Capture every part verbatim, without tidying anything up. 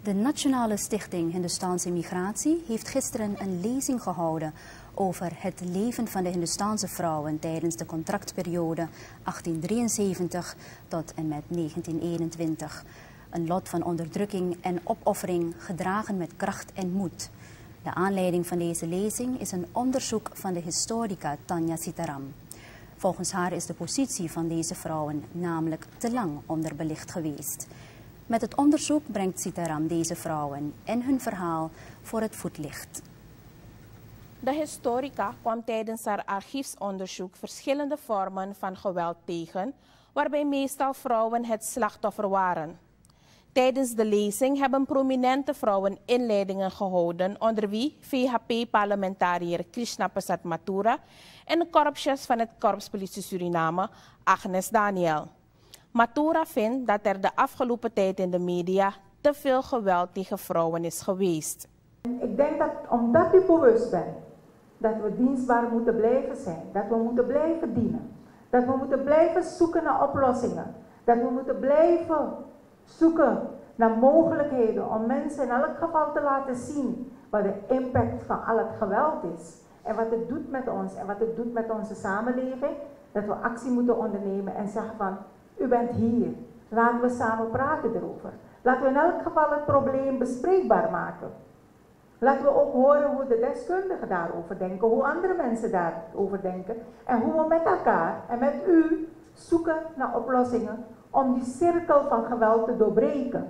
De Nationale Stichting Hindoestaanse Migratie heeft gisteren een lezing gehouden over het leven van de Hindoestaanse vrouwen tijdens de contractperiode achttien drieënzeventig tot en met negentien eenentwintig. Een lot van onderdrukking en opoffering gedragen met kracht en moed. De aanleiding van deze lezing is een onderzoek van de historica Tanya Sitaram. Volgens haar is de positie van deze vrouwen namelijk te lang onderbelicht geweest. Met het onderzoek brengt Sitaram deze vrouwen en hun verhaal voor het voetlicht. De historica kwam tijdens haar archiefsonderzoek verschillende vormen van geweld tegen, waarbij meestal vrouwen het slachtoffer waren. Tijdens de lezing hebben prominente vrouwen inleidingen gehouden, onder wie V H P-parlementariër Krishna Prasad Mathura en de korpschef van het Korps Politie Suriname, Agnes Daniel. Mathura vindt dat er de afgelopen tijd in de media te veel geweld tegen vrouwen is geweest. Ik denk dat omdat u bewust bent dat we dienstbaar moeten blijven zijn, dat we moeten blijven dienen, dat we moeten blijven zoeken naar oplossingen, dat we moeten blijven zoeken naar mogelijkheden om mensen in elk geval te laten zien wat de impact van al het geweld is en wat het doet met ons en wat het doet met onze samenleving, dat we actie moeten ondernemen en zeggen van, u bent hier, laten we samen praten erover. Laten we in elk geval het probleem bespreekbaar maken. Laten we ook horen hoe de deskundigen daarover denken, hoe andere mensen daarover denken en hoe we met elkaar en met u zoeken naar oplossingen om die cirkel van geweld te doorbreken.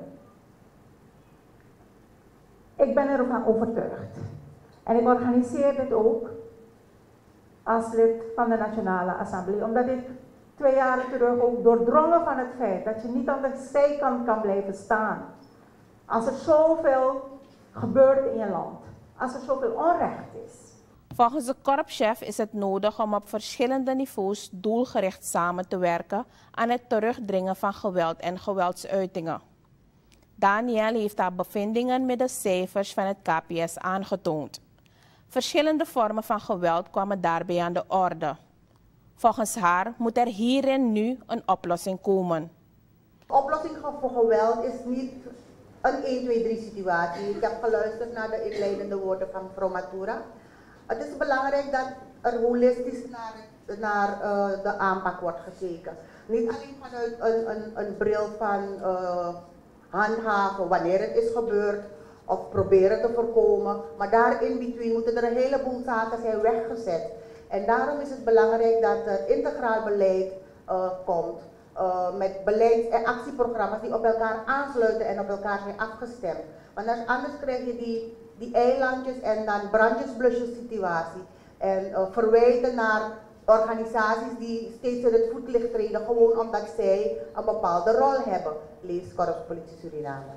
Ik ben ervan overtuigd en ik organiseer dit ook als lid van de Nationale Assemblée, omdat ik twee jaren terug ook doordrongen van het feit dat je niet aan de zijkant kan blijven staan. Als er zoveel gebeurt in je land, als er zoveel onrecht is. Volgens de korpschef is het nodig om op verschillende niveaus doelgericht samen te werken aan het terugdringen van geweld en geweldsuitingen. Daniel heeft haar bevindingen met de cijfers van het K P S aangetoond. Verschillende vormen van geweld kwamen daarbij aan de orde. Volgens haar moet er hierin nu een oplossing komen. De oplossing voor geweld is niet een één twee drie situatie. Ik heb geluisterd naar de inleidende woorden van mevrouw Mathura. Het is belangrijk dat er holistisch naar, naar uh, de aanpak wordt gekeken. Niet alleen vanuit een, een, een bril van uh, handhaven wanneer het is gebeurd of proberen te voorkomen. Maar daar in between moeten er een heleboel zaken zijn weggezet. En daarom is het belangrijk dat er integraal beleid uh, komt. Uh, met beleids- en actieprogramma's die op elkaar aansluiten en op elkaar zijn afgestemd. Want anders krijg je die, die eilandjes en dan brandjesblusjes situatie. En uh, verwijten naar organisaties die steeds in het voetlicht treden, gewoon omdat zij een bepaalde rol hebben. Lees Korps Politie Suriname.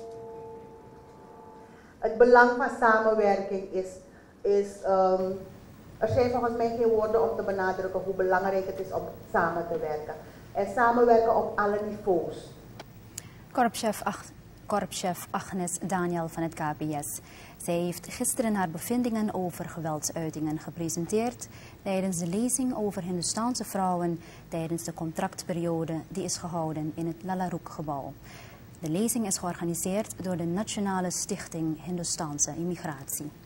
Het belang van samenwerking is, is um, er zijn volgens mij geen woorden om te benadrukken hoe belangrijk het is om samen te werken. En samenwerken op alle niveaus. Korpschef, Ag Korpschef Agnes Daniel van het K P S. Zij heeft gisteren haar bevindingen over geweldsuitingen gepresenteerd tijdens de lezing over Hindoestaanse vrouwen tijdens de contractperiode die is gehouden in het Lalaroek-gebouw. De lezing is georganiseerd door de Nationale Stichting Hindoestaanse Immigratie.